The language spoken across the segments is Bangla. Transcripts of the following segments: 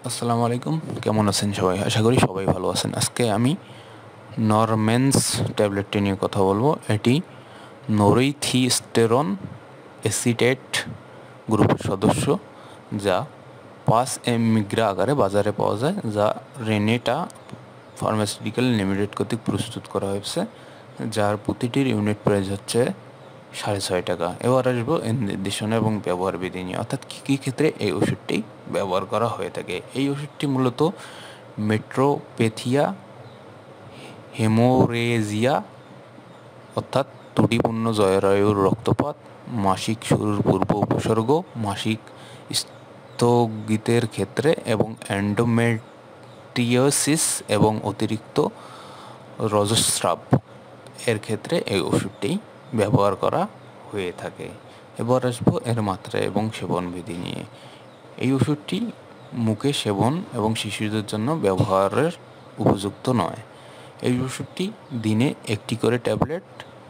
আসসালামু আলাইকুম, কেমন আছেন সবাই? আশা করি সবাই ভালো আছেন। আজকে আমি নরমেন্স ট্যাবলেটটি নিয়ে কথা বলবো। এটি নরিথিস্টেরন অ্যাসিটেট গ্রুপের সদস্য, যা 5 মিগ্রা আকারে বাজারে পাওয়া যায়, যা রেনেটা ফার্মাসিউটিক্যাল লিমিটেড কর্তৃক প্রস্তুত করা হয়েছে, যার প্রতিটির ইউনিট প্রাইস হচ্ছে 6.5 টাকা। এবার আসবো এর নির্দেশনা এবং ব্যবহার বিধি নিয়ে, অর্থাৎ কী কী ক্ষেত্রে এই ওষুধটি ব্যবহার করা হয়ে থাকে। এই ওষুধটি মূলত মেট্রোপ্যাথিয়া, হেমোরেজিয়া অর্থাৎ ত্রুটিপূর্ণ জরায়ুর রক্তপাত, মাসিক শুরুর পূর্ব উপসর্গ, মাসিক স্থগিতের ক্ষেত্রে এবং এন্ডোমেট্রিওসিস এবং অতিরিক্ত রজস্রাব এর ক্ষেত্রে এই ওষুধটি ব্যবহার করা হয়ে থাকে। এবার আসবো এর মাত্রা এবং সেবন বিধি নিয়ে। এই ওষুধটি মুখে সেবন এবং শিশুদের জন্য ব্যবহারের উপযুক্ত নয়। এই ওষুধটি দিনে 1টি করে ট্যাবলেট,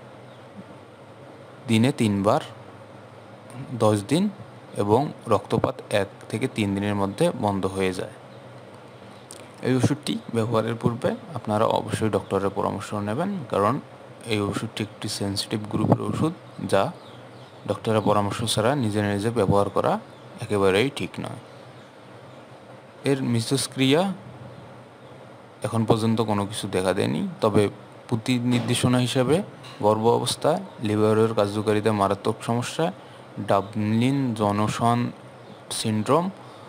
দিনে 3 বার, 10 দিন, এবং রক্তপাত 1 থেকে 3 দিনের মধ্যে বন্ধ হয়ে যায়। এই ওষুধটি ব্যবহারের পূর্বে আপনারা অবশ্যই ডক্টরের পরামর্শ নেবেন, কারণ এই ওষুধটি একটি সেন্সিটিভ গ্রুপের ওষুধ, যা ডক্টরের পরামর্শ ছাড়া নিজে নিজে ব্যবহার করা একেবারেই ঠিক নয়। এর মিথস্ক্রিয়া এখন পর্যন্ত কোনো কিছু দেখা দেয়নি, তবে প্রতি নির্দেশনা হিসাবে গর্ভ অবস্থায় লিভারের কার্যকারিতা মারাত্মক সমস্যা, ডাবলিন জনসন সিন্ড্রোম,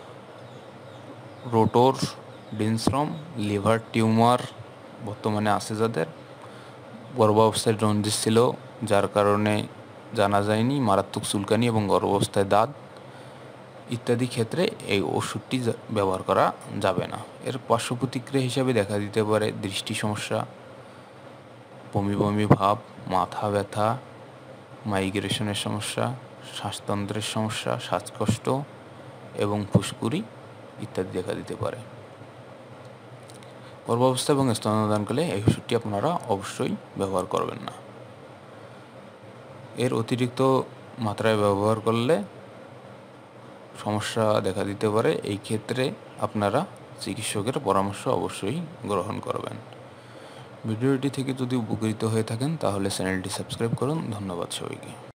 রোটর ডিনস্ট্রম, লিভার টিউমার বর্তমানে আছে যাদের, গর্ভাবস্থায় জন্ডিস ছিল যার কারণে জানা যায়নি, মারাত্মক চুলকানি এবং গর্ভাবস্থায় দাঁত ইত্যাদি ক্ষেত্রে এই ওষুধটি ব্যবহার করা যাবে না। এর পার্শ্ব প্রতিক্রিয়া হিসাবে দেখা দিতে পারে দৃষ্টি সমস্যা, বমি বমি ভাব, মাথা ব্যথা, মাইগ্রেশনের সমস্যা, শ্বাসতন্ত্রের সমস্যা, শ্বাসকষ্ট এবং ফুসকুড়ি ইত্যাদি দেখা দিতে পারে। গর্ভাবস্থা এবং স্তন্যদানকালে এই ওষুধটি আপনারা অবশ্যই ব্যবহার করবেন না। এর অতিরিক্ত মাত্রায় ব্যবহার করলে সমস্যা দেখা দিতে পারে। এই ক্ষেত্রে আপনারা চিকিৎসকের পরামর্শ অবশ্যই গ্রহণ করবেন। ভিডিওটি থেকে যদি উপকৃত হয়ে থাকেন তাহলে চ্যানেলটি সাবস্ক্রাইব করুন। ধন্যবাদ সবাইকে।